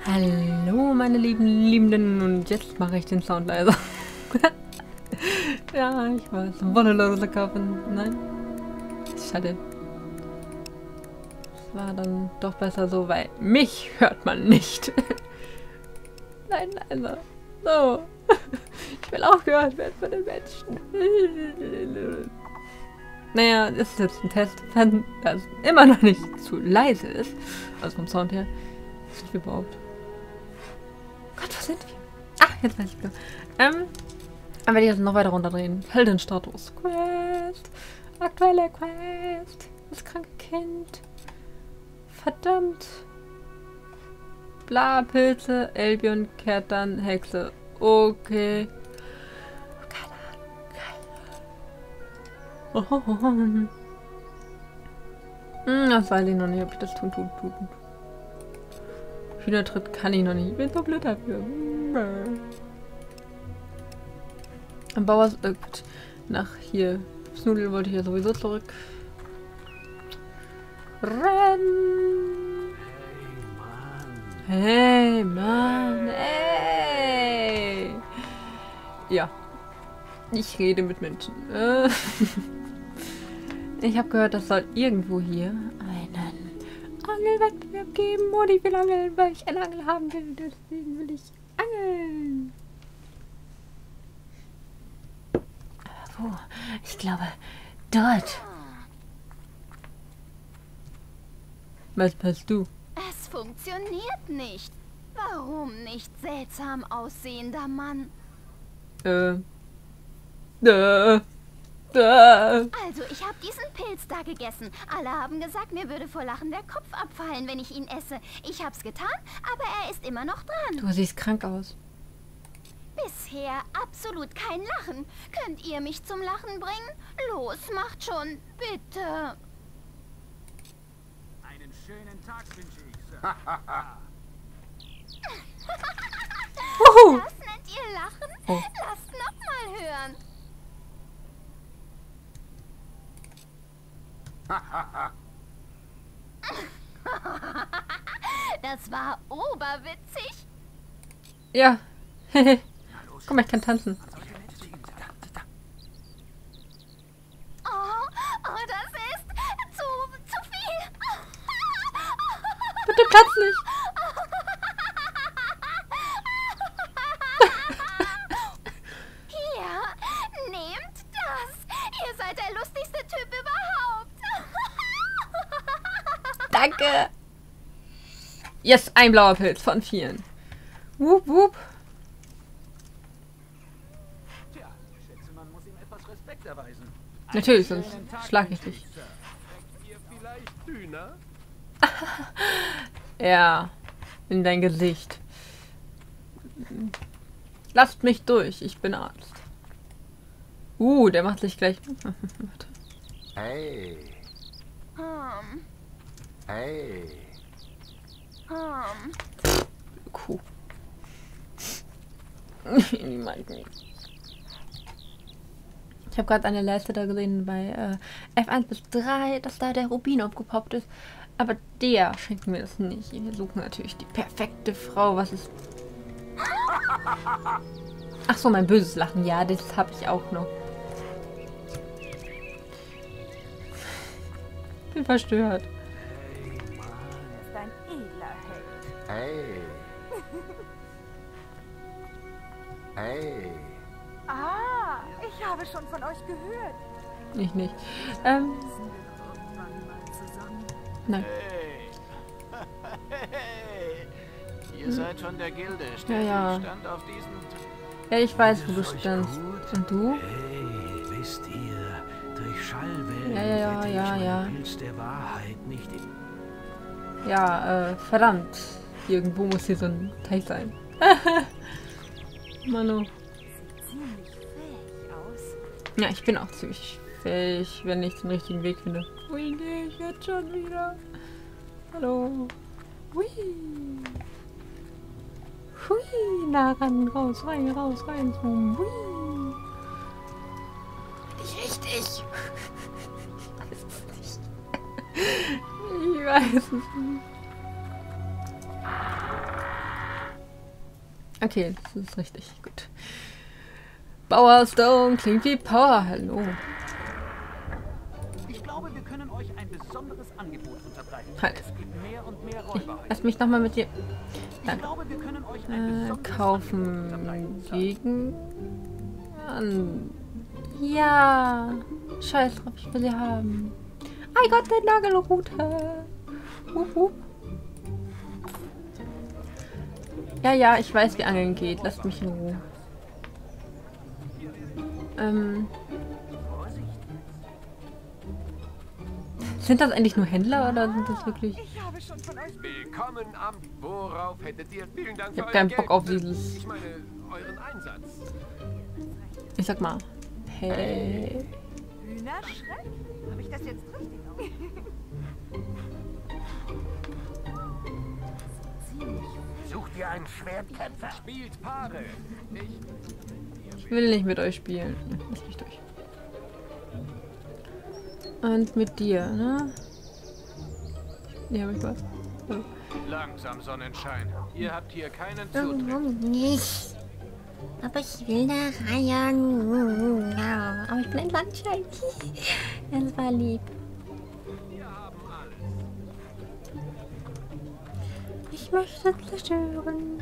Hallo meine lieben Liebenden und jetzt mache ich den Sound leiser. Ja, ich weiß. Wonnerlose kaufen. Nein. Schade. Es war dann doch besser so, weil mich hört man nicht. Nein, leiser. So. Ich will auch gehört werden von den Menschen. Naja, das ist jetzt ein Test. Wenn das immer noch nicht zu leise ist, also vom Sound her, sind wir überhaupt. Gott, wo sind wir? Ah, jetzt weiß ich wieder. Dann werde ich jetzt noch weiter runterdrehen. Heldenstatus. Quest. Aktuelle Quest. Das kranke Kind. Verdammt. Bla, Pilze. Albion kehrt dann Hexe. Okay. Keine Ahnung. Das weiß ich noch nicht, ob ich das tun. Hühnertritt kann ich noch nicht. Ich bin so blöd dafür. Am Bauer... gut. Nach hier. Snudel wollte ich ja sowieso zurück. Rennen! Hey, Mann! Hey! Ja. Ich rede mit Menschen. Ich habe gehört, das soll irgendwo hier einen Angelwettbewerb geben. Und ich will angeln, weil ich eine Angel haben will. Deswegen will ich angeln. Wo? Ich glaube, dort. Was machst du? Es funktioniert nicht. Warum nicht, seltsam aussehender Mann? Also, ich habe diesen Pilz da gegessen. Alle haben gesagt, mir würde vor Lachen der Kopf abfallen, wenn ich ihn esse. Ich hab's getan, aber er ist immer noch dran. Du siehst krank aus. Bisher absolut kein Lachen. Könnt ihr mich zum Lachen bringen? Los, macht schon, bitte. Einen schönen Tag wünsche ich, Sir. Das nennt ihr Lachen? Oh. Lasst noch mal hören. Das war oberwitzig. Ja. Guck mal, ich kann tanzen. Oh, das ist zu viel. Bitte platz nicht. Hier, nehmt das. Ihr seid der lustigste Typ überhaupt. Danke. Yes, ein blauer Pilz von vielen. Wup, wup. Tja, ich schätze, man muss ihm etwas Respekt erweisen. Natürlich, sonst schlag ich dich. Schmeckt ihr vielleicht Hühner? Ja, in dein Gesicht. Lasst mich durch, ich bin Arzt. Der macht sich gleich... Warte. Hey, hey. Kuh. Niemand nicht. Ich habe gerade eine Leiste da gesehen bei F1 bis 3, dass da der Rubin aufgepoppt ist. Aber der schenkt mir das nicht. Wir suchen natürlich die perfekte Frau. Was ist... Ach so, mein böses Lachen. Ja, das habe ich auch noch. Bin verstört. Ist ein edler Held. Hey. Hey. Ah, ich habe schon von euch gehört. Ich nicht. Nein. Hey, ihr seid von der Gilde. Ja. Stand auf diesen... Ja, ich weiß, wo du standst. Und du? Hey, wisst ihr, durch Schallwellen Ja. hätte ich meinen Pilz der Wahrheit nicht... Ja, verdammt. Irgendwo muss hier so ein Teich sein. Manu. Ziemlich fähig aus. Ja, ich bin auch ziemlich fähig, wenn ich den richtigen Weg finde. Ui, nee, ich jetzt schon wieder. Hallo. Hui. Hui, nah ran, raus, rein, zoom. Hui. Nicht richtig. Ich weiß es nicht. Okay, das ist richtig. Gut. Power Stone klingt wie Power. Hallo. Ich glaube, wir können euch ein besonderes Angebot unterbreiten. Halt. Es gibt mehr und mehr Räuber. Lass mich nochmal mit dir Ich glaube, wir können euch ein besonderes kaufen. unterbreiten. Gegen. Ja. Scheiß drauf, ich will sie haben. Mein Gott, der Nagelrute. Ja, ja, ich weiß, wie Angeln geht. Lasst mich in Ruhe. Sind das eigentlich nur Händler oder sind das wirklich... Ich habe schon von euch Willkommen am... Worauf hättet ihr? Vielen Dank Ich für hab euer keinen Geld. Bock auf dieses... Ich meine, euren Einsatz. Ich sag mal. Hey. Hühnerschreck? Habe ich das jetzt richtig aus? Sucht ihr einen Schwertkämpfer? Spielt Paare. Ich will nicht mit euch spielen. Lass mich durch. Und mit dir, ne? Hier habe ich was. Hallo. Langsam, Sonnenschein. Ihr habt hier keinen Zutritt. Warum nicht? Aber ich will da rein. Ja, aber ich bin ein Landschein. Das war lieb. Ich möchte zerstören.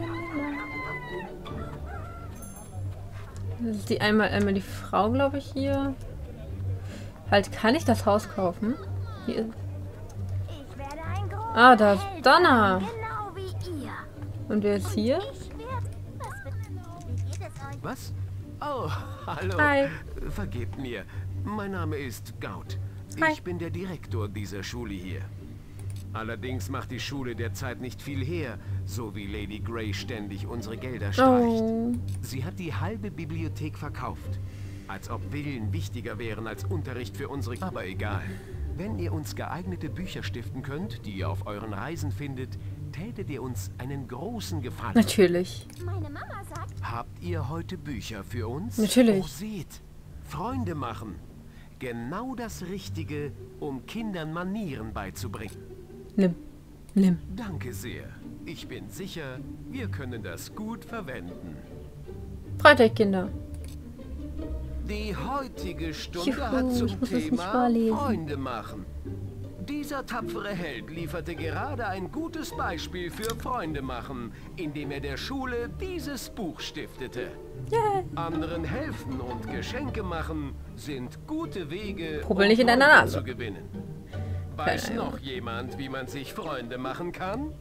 Das ist die einmal die Frau, glaube ich, hier. Halt, kann ich das Haus kaufen? Hier. Ich werde ein großer Ah, da ist Held Donna. werden, genau wie ihr. Und wer ist hier? Ich werde... Wie geht es euch? Was? Oh, hallo. Hi. Vergebt mir. Mein Name ist Gaut. Hi. Ich bin der Direktor dieser Schule hier. Allerdings macht die Schule derzeit nicht viel her, so wie Lady Grey ständig unsere Gelder streicht. Oh. Sie hat die halbe Bibliothek verkauft. Als ob Villen wichtiger wären als Unterricht für unsere... Aber egal. Wenn ihr uns geeignete Bücher stiften könnt, die ihr auf euren Reisen findet, tätet ihr uns einen großen Gefallen. Natürlich. Meine Mama sagt, Habt ihr heute Bücher für uns? Natürlich. Oh, seht. Freunde machen. Genau das Richtige, um Kindern Manieren beizubringen. Nimm. Nimm. Danke sehr. Ich bin sicher, wir können das gut verwenden. Freut euch, Kinder. Die heutige Stunde Juhu, hat zum ich muss es nicht Thema vorlesen. Freunde machen. Dieser tapfere Held lieferte gerade ein gutes Beispiel für Freunde machen, indem er der Schule dieses Buch stiftete. Yeah. Anderen helfen und Geschenke machen sind gute Wege, Probel nicht in deiner Freunde Nase. zu gewinnen. Weiß Keine Ahnung. noch jemand, wie man sich Freunde machen kann?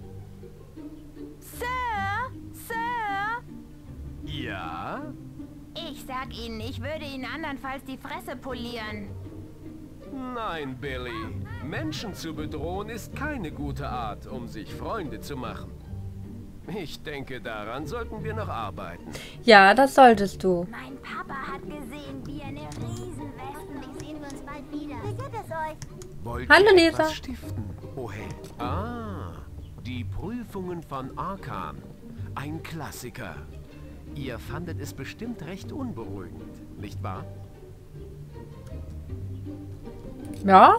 Sir, Sir. Ja? Ich sag Ihnen, ich würde Ihnen andernfalls die Fresse polieren. Nein, Billy. Menschen zu bedrohen ist keine gute Art, um sich Freunde zu machen. Ich denke, daran sollten wir noch arbeiten. Ja, das solltest du. Mein Papa hat gesehen, wie eine Riesenwespen. Ich sehen wir uns bald wieder. Wie geht es euch? Wollt Hallo, ihr Lisa. etwas stiften, oh Held? Ah, die Prüfungen von Arkan. Ein Klassiker. Ihr fandet es bestimmt recht unberuhigend, nicht wahr? Ja?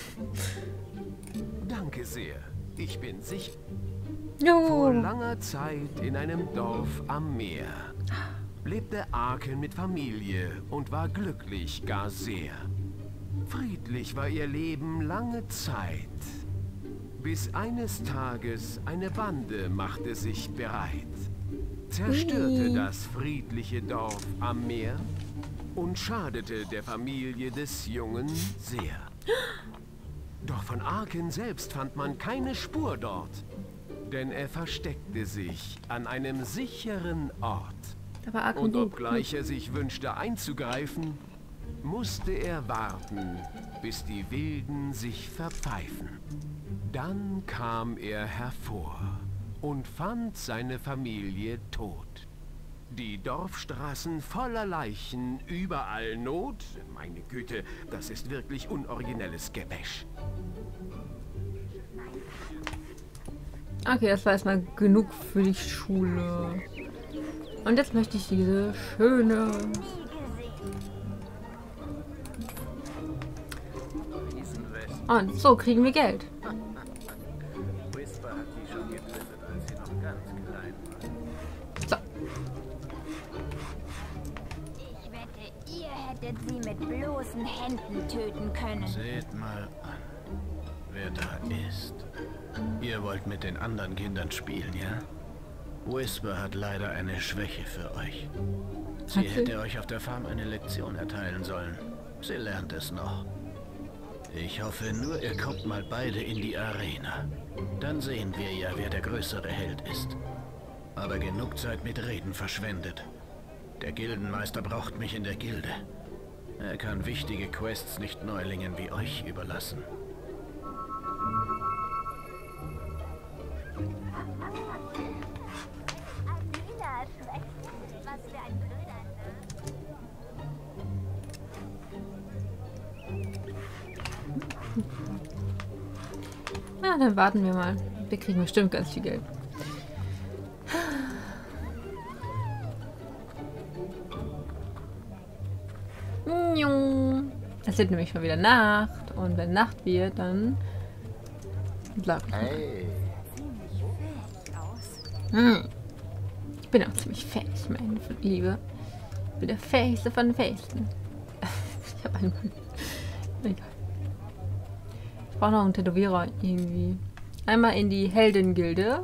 Danke sehr. Ich bin sicher. Vor Jo. langer Zeit in einem Dorf am Meer lebte Arken mit Familie und war glücklich, gar sehr. Friedlich war ihr Leben lange Zeit, bis eines Tages eine Bande machte sich bereit, zerstörte das friedliche Dorf am Meer und schadete der Familie des Jungen sehr. Doch von Arken selbst fand man keine Spur dort, denn er versteckte sich an einem sicheren Ort. Aber Arken Und du. obgleich er sich wünschte einzugreifen, musste er warten, bis die Wilden sich verpfeifen. Dann kam er hervor und fand seine Familie tot. Die Dorfstraßen voller Leichen, überall Not. Meine Güte, das ist wirklich unoriginelles Gebäsch. Okay, das war erstmal genug für die Schule. Und jetzt möchte ich diese schöne... Und so kriegen wir Geld. Whisper hat die schon getötet, als sie noch ganz klein. So. Ich wette, ihr hättet sie mit bloßen Händen töten können. Seht mal an, wer da ist. Ihr wollt mit den anderen Kindern spielen, ja? Whisper hat leider eine Schwäche für euch. Sie hätte euch auf der Farm eine Lektion erteilen sollen. Sie lernt es noch. Ich hoffe nur, ihr kommt mal beide in die Arena. Dann sehen wir ja, wer der größere Held ist. Aber genug Zeit mit Reden verschwendet. Der Gildenmeister braucht mich in der Gilde. Er kann wichtige Quests nicht Neulingen wie euch überlassen. Was für ein Blöder, Na, dann warten wir mal. Wir kriegen bestimmt ganz viel Geld. Es wird nämlich schon wieder Nacht. Und wenn Nacht wird, dann... Hey. Ich bin auch ziemlich fähig, meine Liebe. Ich bin der fähigste von den Fähigsten. Ich habe einen Mann. Egal. Ich brauche noch einen Tätowierer irgendwie. Einmal in die Heldengilde.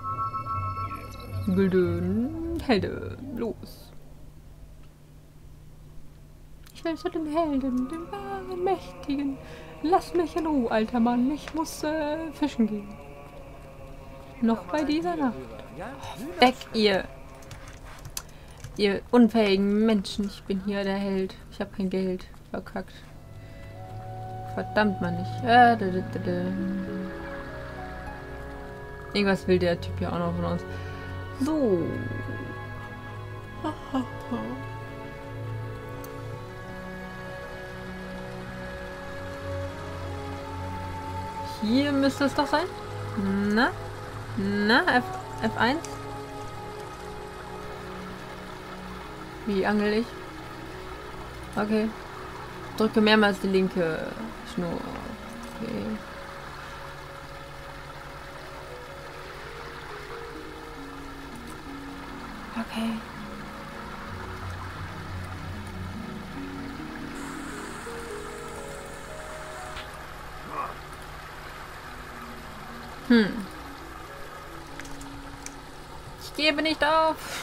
Helden. Los. Ich will zu den Helden, den wahren Mächtigen. Lass mich in Ruhe, alter Mann. Ich muss fischen gehen. Noch bei dieser Nacht. Weg, ihr unfähigen Menschen. Ich bin hier der Held. Ich habe kein Geld. Verkackt. Verdammt, Mann, nicht. Irgendwas will der Typ ja auch noch von uns. So. Hier müsste es doch sein. Na? F1? Wie angel ich? Okay. Drücke mehrmals die linke Schnur. Okay. Okay. Ich gebe nicht auf.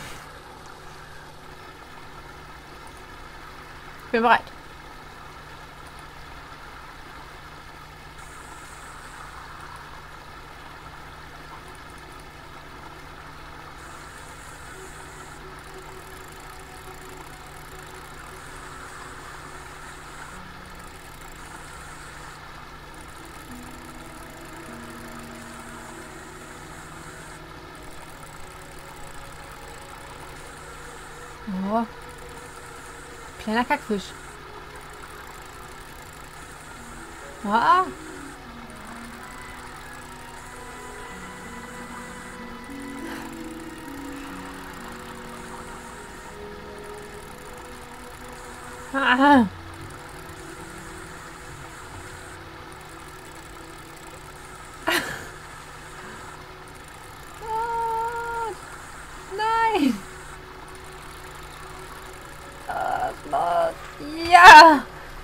Ich bin bereit. Oh. Kleiner Kackfisch. Ah. Ah. Ah. Nein. Ja!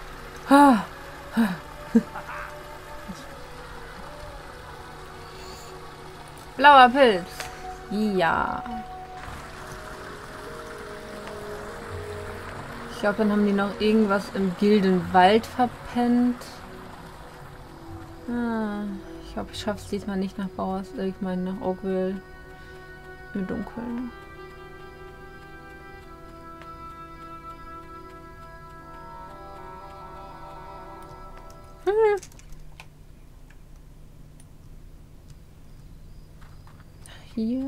Blauer Pilz. Ja. Ich glaube, dann haben die noch irgendwas im Gildenwald verpennt. Ich glaube, ich schaffe es diesmal nicht nach Bauers. Ich meine nach Oakville. Im Dunkeln. Hier.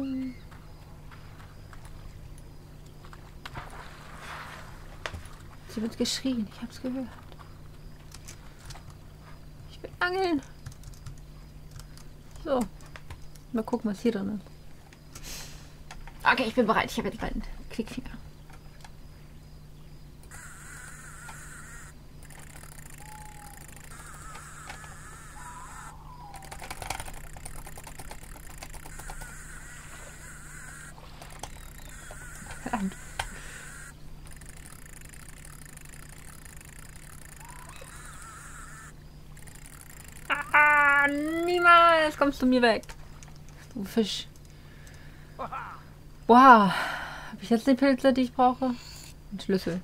Sie wird geschrien. Ich hab's gehört. Ich will angeln. So. Mal gucken, was hier drin ist. Okay, ich bin bereit. Ich habe jetzt meinen Klickfinger. an. Ah, niemals kommst du mir weg. Du Fisch. Wow. Habe ich jetzt die Pilze, die ich brauche? Ein Schlüssel.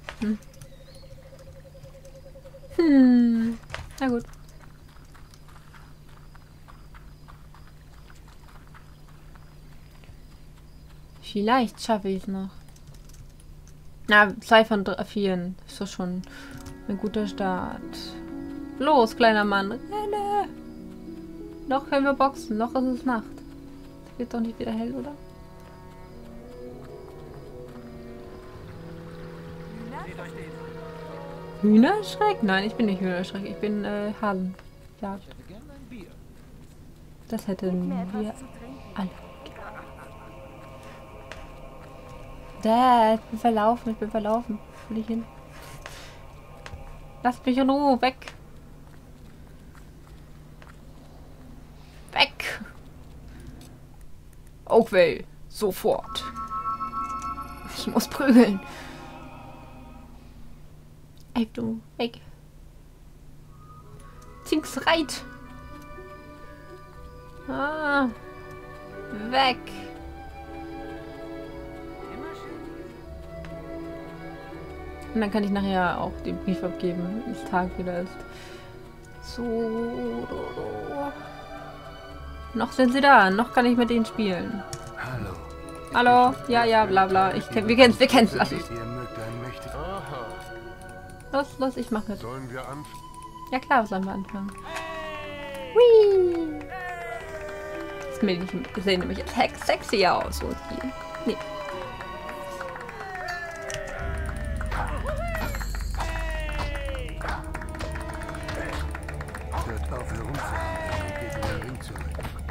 Na gut. Vielleicht schaffe ich es noch. Na, 2 von 4 ist doch schon ein guter Start. Los, kleiner Mann, renne! Noch können wir boxen, noch ist es Nacht. Es wird doch nicht wieder hell, oder? Hühnerschreck? Nein, ich bin nicht Hühnerschreck, ich bin Hasen. Ja. Das hätten wir alle. Da, ich bin verlaufen, Wo will ich hin? Lasst mich in Ruhe, weg! Weg! Oakvale, sofort! Ich muss prügeln! Ey, du, weg! Zinks reit! Ah! Weg! Und dann kann ich nachher auch den Brief abgeben, wenn es Tag wieder ist. So. Noch sind sie da. Noch kann ich mit denen spielen. Hallo. Hallo? Ja, ja, bla bla. Wir kennen's. Lass es. Los, ich mach mit. Sollen wir anfangen? Ja klar, sollen wir anfangen. Whee! Das Mädchen sehen nämlich jetzt sexy aus. Und die. Nee. Hört auf herumzuhauen und geht in den Ring zurück.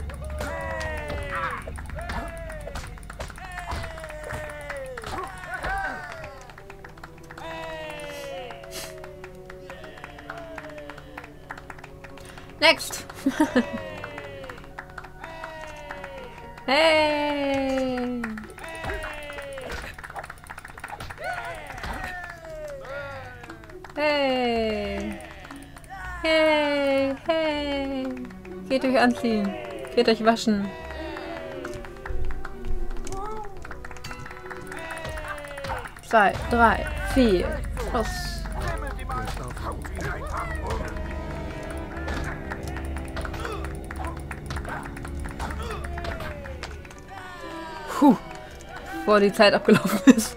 Next! Hey! Hey! Hey! Hey! Geht euch anziehen. Geht euch waschen. Zwei, drei, 4. Los! Puh, bevor die Zeit abgelaufen ist.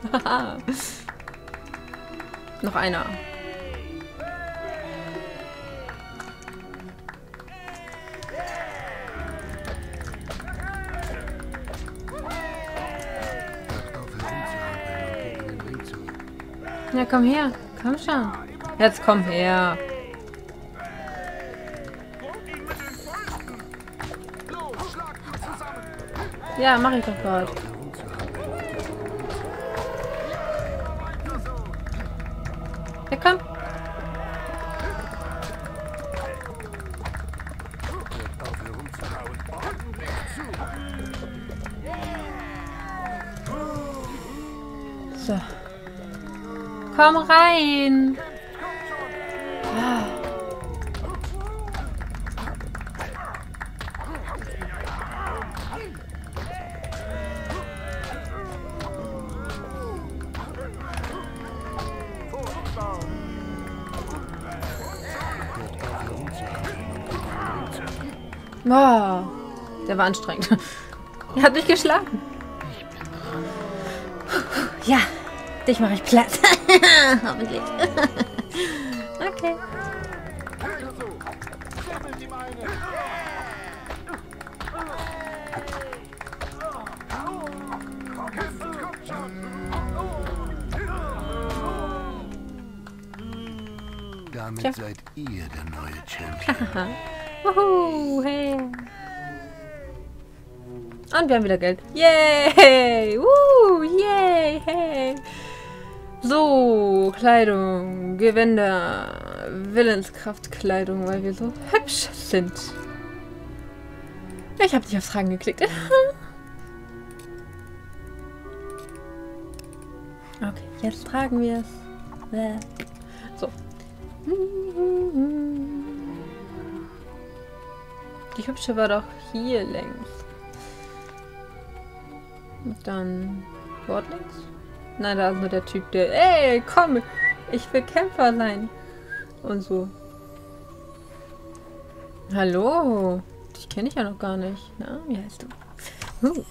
Noch einer. Ja, komm her. Komm schon. Jetzt komm her. Ja, mach ich doch gerade. Ja, komm. So. Komm rein. Ah. Wow, der war anstrengend. Er hat mich geschlagen. Ja, dich mache ich platt. Hoffentlich. Okay. Damit seid ihr der neue Champion. Hey. Und wir haben wieder Geld. Yay! Yay! Hey! So, Kleidung, Gewänder, Willenskraftkleidung, weil wir so hübsch sind. Ich habe nicht aufs Tragen geklickt. Okay, jetzt tragen wir es. So. Die Hübsche war doch hier längs. Und dann dort links? Nein, da ist nur der Typ, der... Ey, komm! Ich will Kämpfer sein. Und so. Hallo! Dich kenne ich ja noch gar nicht. Na, wie heißt du?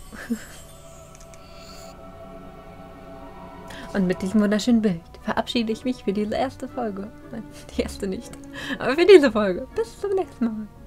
Und mit diesem wunderschönen Bild verabschiede ich mich für diese erste Folge. Nein, die erste nicht. Aber für diese Folge. Bis zum nächsten Mal.